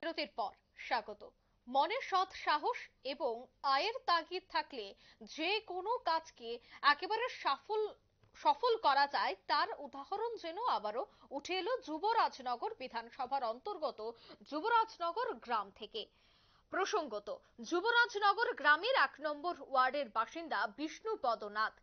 বিরতির পর স্বাগত। মনে সৎ সাহস এবং আয়ের তাগিদ থাকলে যে কোনো কাজকে একেবারে সফল করা যায়, তার উদাহরণ যেন আবারও উঠে এলো যুবরাজনগর বিধানসভার অন্তর্গত যুবরাজনগর গ্রাম থেকে। প্রসঙ্গত, যুবরাজনগর গ্রামের 1 নম্বর ওয়ার্ডের বাসিন্দা বিষ্ণুপদ নাথ।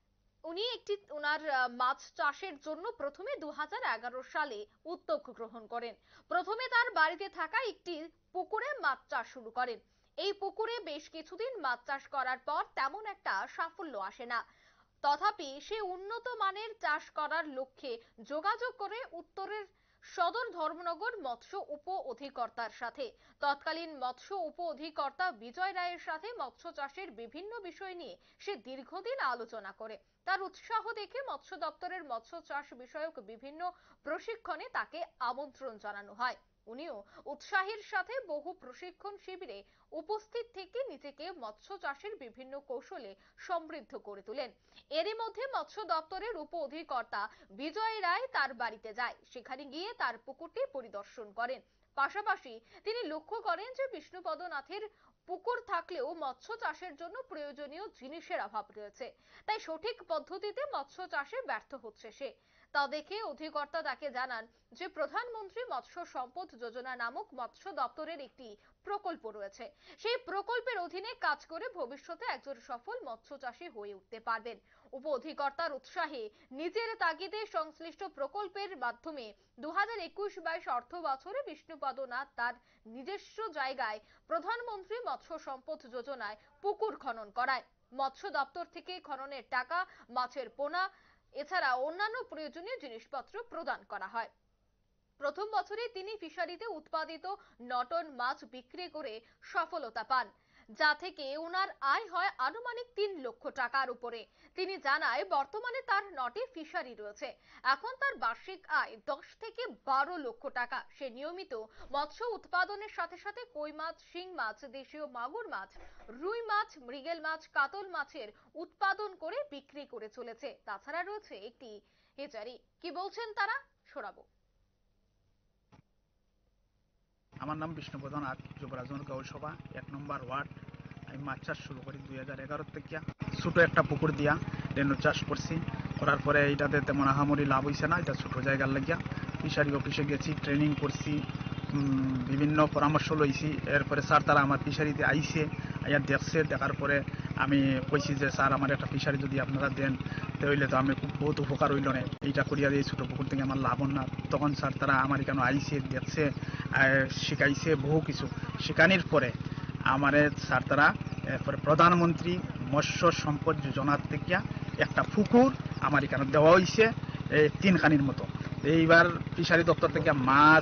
উনি ওনার মাছ চাষের জন্য প্রথমে 2011 সালে উদ্যোগ গ্রহণ করেন। প্রথমে তার বাড়িতে থাকা একটি পুকুরে মাছ চাষ শুরু করেন। এই পুকুরে বেশ কিছুদিন মাছ চাষ করার পর তেমন একটা সাফল্য আসে না। তথাপি সে উন্নত মানের চাষ করার লক্ষ্যে যোগাযোগ করে উত্তরের সদর ধর্মনগর মৎস্য উপ অধিকর্তার সাথে। তৎকালীন মৎস্য উপ অধিকর্তা বিজয় রায়ের সাথে মৎস্য চাষের বিভিন্ন বিষয় নিয়ে সে দীর্ঘদিন আলোচনা করে। তার উৎসাহ দেখে মৎস্য দপ্তরের মৎস্য চাষ বিষয়ক বিভিন্ন প্রশিক্ষণে তাকে আমন্ত্রণ জানানো হয়। উনিও উৎসাহের সাথে বহু প্রশিক্ষণ শিবিরে উপস্থিত থেকে নিজেকে মৎস্য চাষের বিভিন্ন কৌশলে সমৃদ্ধ করে তোলেন। এরই মধ্যে মৎস্য দপ্তরের উপ অধিকর্তা বিজয় রায় তার বাড়িতে যায়। সেখানে গিয়ে তার পুকুরটি পরিদর্শন করেন। পাশাপাশি তিনি লক্ষ্য করেন যে বিষ্ণুপদ নাথের পুকুর থাকলেও মৎস্য চাষের জন্য প্রয়োজনীয় জিনিসের অভাব রয়েছে, তাই সঠিক পদ্ধতিতে মৎস্য চাষে ব্যর্থ হচ্ছে সে। তা দেখে অধিকর্তা তাকে জানান যে প্রধানমন্ত্রী মৎস্য সম্পদ যোজনা নামক মৎস্য দপ্তরের একটি প্রকল্প রয়েছে। সেই প্রকল্পের অধীনে কাজ করে ভবিষ্যতে একজন সফল মৎস্য চাষী হয়ে উঠতে পারবেন। উপ অধিকর্তার উৎসাহে নিজের তাগিদে সংশ্লিষ্ট প্রকল্পের মাধ্যমে 2021-22 অর্থ বছরে বিষ্ণুপদ নাথ তার নিজস্ব জায়গায় প্রধানমন্ত্রী মৎস্য সম্পদ যোজনায় পুকুর খনন করায়। মৎস্য দপ্তর থেকে খননের টাকা, মাছের পোনা এছাড়া অন্যান্য প্রয়োজনীয় জিনিসপত্র প্রদান করা হয়। প্রথম বছরে তিনি ফিশারিতে উৎপাদিত 9 টন মাছ বিক্রি করে সফলতা পান, যা থেকে ওনার আয় হয় আনুমানিক 3 লক্ষ টাকার উপরে। তিনি জানায় বর্তমানে তার 9টি ফিশারি রয়েছে। এখন তার বার্ষিক আয় 10 থেকে 12 লক্ষ টাকা। সে নিয়মিত মৎস্য উৎপাদনের সাথে সাথে কই মাছ, শিং মাছ, দেশীয় মাগুর মাছ, রুই মাছ, মৃগেল মাছ, কাতল মাছের উৎপাদন করে বিক্রি করে চলেছে। তাছাড়া রয়েছে একটি হেচারি। কি বলছেন তারা, শোনাবো। আমার নাম বিষ্ণুপদ নাথ, যুবরাজনগর পৌরসভা 1 নম্বর ওয়ার্ড। আমি মাছ চাষ শুরু করি 2011 থেকে। ছোট একটা পুকুর দিয়া রেনু চাষ করছি। করার পরে এইটাতে তেমন আহামরি লাভ হয়েছে না। এটা ছোট জায়গার লাগিয়া ফিশারি অফিসে গেছি, ট্রেনিং করছি, বিভিন্ন পরামর্শ লইছি। এরপরে স্যার তারা আমার ফিশারিতে আইসে, আইয়া দেখছে। দেখার পরে আমি কইছি যে স্যার আমার একটা ফিশারি যদি আপনারা দেন তাহলে তো আমি খুব বহুত উপকার হইল না, এইটা করিয়া দিয়ে ছোটো পুকুর থেকে আমার লাভ হন না। তখন স্যার তারা আমার এখানে আইসে, দেখছে, শিখাইছে বহু কিছু। শেখানোর পরে আমার স্যার তারা এরপরে প্রধানমন্ত্রী মৎস্য সম্পদ যোজনার থেকে একটা পুকুর আমার এখানে দেওয়া হয়েছে 3 খানির মতো। এইবার ফিশারি দপ্তর থেকে মাছ,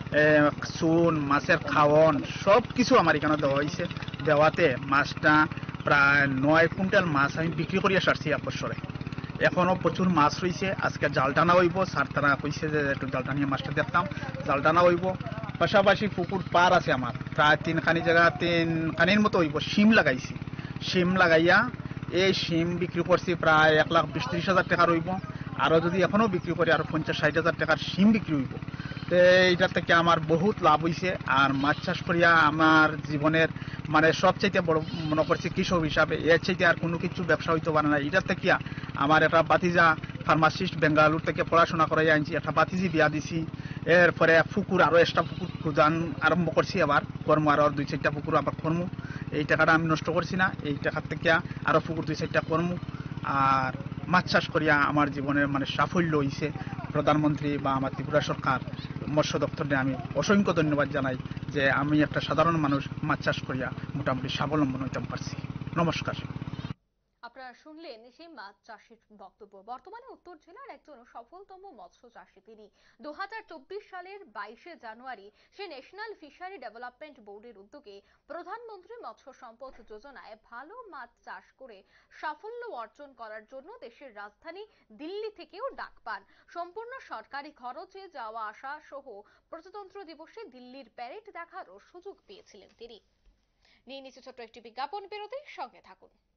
চুন, মাছের খাওয়ন সব কিছু আমার এখানে দেওয়া হয়েছে। দেওয়াতে মাছটা প্রায় 9 কুইন্টাল মাছ আমি বিক্রি করিয়া সারছি এক বছরে। এখনও প্রচুর মাছ রয়েছে। আজকে জাল টানা হইব। স্যার তারা কইছে যে একটু জাল টানিয়ে মাছটা দেখতাম, জাল টানা হইব। পাশাপাশি পুকুর পার আছে আমার প্রায় 3 খানি জায়গা, 3 খানির মতো হইব। শিম লাগাইছি, শিম লাগাইয়া এই শিম বিক্রি করছি প্রায় 1,20,30,000 টাকার হইব। আরও যদি এখনও বিক্রি করি আরও 50-60,000 টাকার শিম বিক্রি হইব। তো এইটার থেকে আমার বহুত লাভ হয়েছে। আর মাছ চাষ করিয়া আমার জীবনের মানে সবচাইতে বড় মনে করছি কৃষক হিসাবে, এর চাইতে আর কোনো কিছু ব্যবসা হইতে পারে না। এটার থেকে আমার একটা বাতিজা ফার্মাসিস্ট বেঙ্গালুর থেকে পড়াশোনা করাই আনছি, একটা বাতিজি বিয়া দিছি। এরপরে পুকুর আরও এক্সট্রা পুকুর খোঁজান আরম্ভ করছি। আবার কর্ম আরও 2-4টা পুকুর আবার কর্ম। এই টাকাটা আমি নষ্ট করছি না। এই টাকার থেকে আরও পুকুর 2-4টা কর্ম। আর মাছ চাষ করিয়া আমার জীবনের মানে সাফল্য হয়েছে। প্রধানমন্ত্রী বা আমার ত্রিপুরা সরকার মৎস্য দপ্তরে আমি অসংখ্য ধন্যবাদ জানাই যে আমি একটা সাধারণ মানুষ মাছ চাষ করিয়া মোটামুটি স্বাবলম্বন হইতে পারছি। নমস্কার। আপনারা শুনলেন সেই মাছ চাষির বক্তব্য। বর্তমানে উত্তর জেলার একজন সফলতম মৎস্য চাষী তিনি। 2024 সালের 22শে জানুয়ারি সে ন্যাশনাল ফিশারি ডেভেলপমেন্ট বোর্ডের উদ্যোগে প্রধানমন্ত্রী মৎস্য সম্পদ যোজনায় ভালো মাছ চাষ করে সাফল্য অর্জন করার জন্য দেশের রাজধানী দিল্লি থেকেও ডাক পান। সম্পূর্ণ সরকারি খরচে যাওয়া আসা সহ প্রজাতন্ত্র দিবসে দিল্লির প্যারেড দেখারও সুযোগ পেয়েছিলেন তিনি। নিয়ে নিচ্ছে ছোট্ট একটি বিজ্ঞাপন বিরতি, সঙ্গে থাকুন।